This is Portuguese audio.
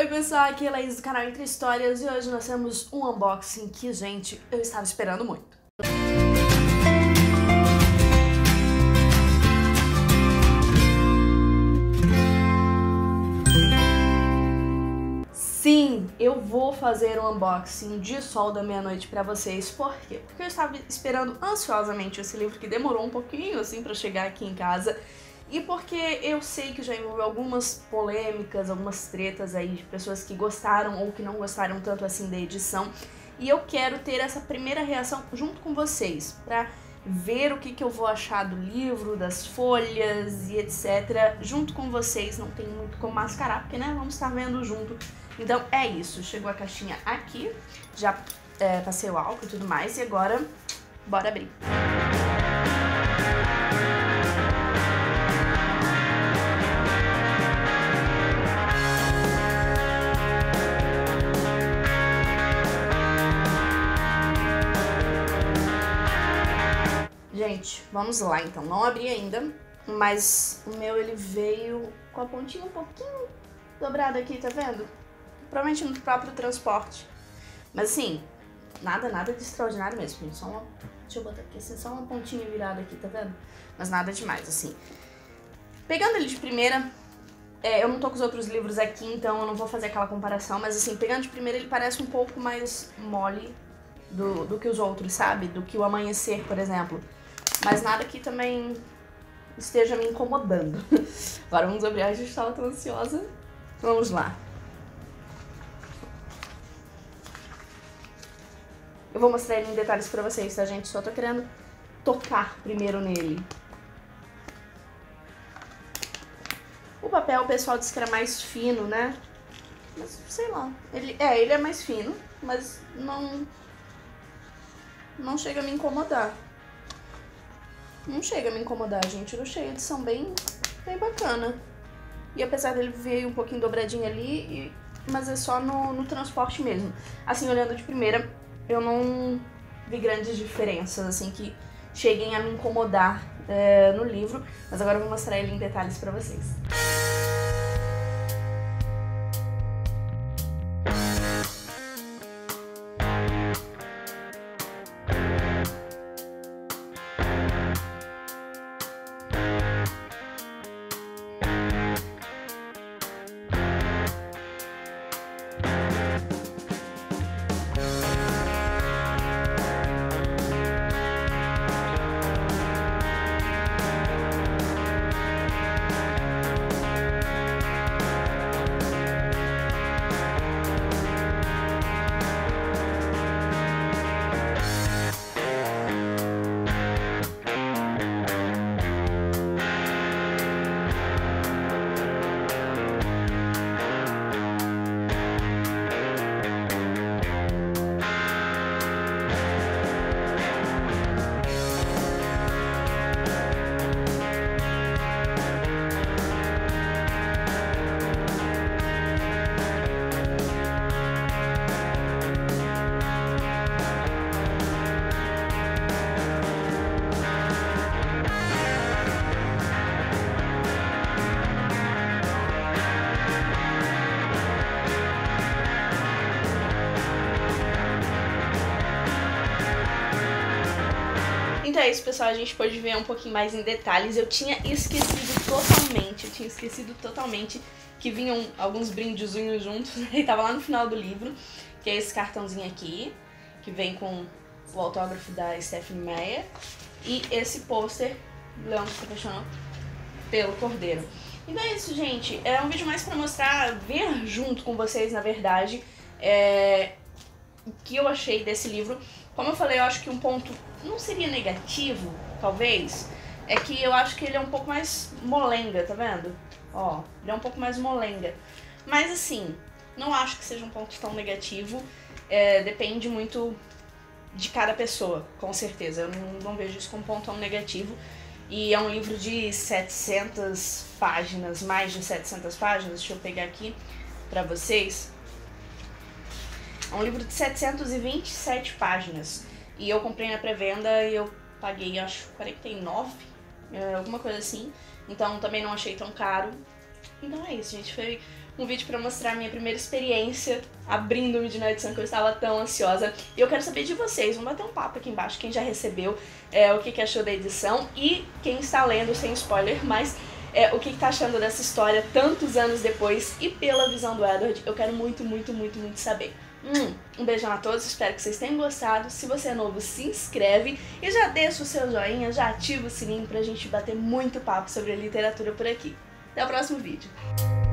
Oi pessoal, aqui é a Laís do canal Entre Histórias e hoje nós temos um unboxing que, gente, eu estava esperando muito. Sim, eu vou fazer um unboxing de Sol da Meia-Noite pra vocês. Por quê? Porque eu estava esperando ansiosamente esse livro que demorou um pouquinho assim pra chegar aqui em casa. E porque eu sei que já envolveu algumas polêmicas, algumas tretas aí de pessoas que gostaram ou que não gostaram tanto assim da edição. E eu quero ter essa primeira reação junto com vocês, pra ver o que eu vou achar do livro, das folhas e etc. Junto com vocês, não tem muito como mascarar, porque né, vamos estar vendo junto. Então é isso, chegou a caixinha aqui, já passei o álcool e tudo mais, e agora bora abrir. Gente, vamos lá então, não abri ainda, mas o meu ele veio com a pontinha um pouquinho dobrada aqui, tá vendo? Provavelmente no próprio transporte. Mas assim, nada de extraordinário mesmo, gente. Só uma, deixa eu botar aqui assim, só uma pontinha virada aqui, tá vendo? Mas nada demais, assim. Pegando ele de primeira, eu não tô com os outros livros aqui, então eu não vou fazer aquela comparação, mas assim, pegando de primeira ele parece um pouco mais mole do que os outros, sabe? Do que o Amanhecer, por exemplo. Mas nada que também esteja me incomodando. Agora vamos abrir, a gente estava tão ansiosa. Vamos lá. Eu vou mostrar ele em detalhes pra vocês, tá, gente? Só tô querendo tocar primeiro nele. O papel, o pessoal disse que era mais fino, né? Mas, sei lá. Ele é mais fino, mas não chega a me incomodar. Não chega a me incomodar, gente. Eu achei a edição bem bacana. E apesar dele ver um pouquinho dobradinho ali, mas é só no transporte mesmo. Assim, olhando de primeira, eu não vi grandes diferenças, assim, que cheguem a me incomodar no livro. Mas agora eu vou mostrar ele em detalhes pra vocês. Então é isso, pessoal, a gente pôde ver um pouquinho mais em detalhes. Eu tinha esquecido totalmente que vinham alguns brindezinhos juntos, e tava lá no final do livro, que é esse cartãozinho aqui, que vem com o autógrafo da Stephenie Meyer, e esse pôster, Leão que se apaixonou pelo Cordeiro. Então é isso, gente, é um vídeo mais pra mostrar, ver junto com vocês, na verdade, o que eu achei desse livro. Como eu falei, eu acho que um ponto não seria negativo, talvez, é que eu acho que ele é um pouco mais molenga, tá vendo? Ó, ele é um pouco mais molenga. Mas assim, não acho que seja um ponto tão negativo, depende muito de cada pessoa, com certeza. Eu não vejo isso como um ponto tão negativo. E é um livro de 700 páginas, mais de 700 páginas, deixa eu pegar aqui pra vocês. É um livro de 727 páginas. E eu comprei na pré-venda e eu paguei, acho, 49, alguma coisa assim. Então também não achei tão caro. Então é isso, gente. Foi um vídeo pra mostrar a minha primeira experiência abrindo o Midnight Sun, que eu estava tão ansiosa. E eu quero saber de vocês, vamos bater um papo aqui embaixo, quem já recebeu, o que achou da edição e quem está lendo, sem spoiler, mas o que tá achando dessa história tantos anos depois e pela visão do Edward. Eu quero muito, muito, muito, muito saber. Um beijão a todos, espero que vocês tenham gostado. Se você é novo, se inscreve e já deixa o seu joinha, já ativa o sininho pra gente bater muito papo sobre a literatura por aqui. Até o próximo vídeo.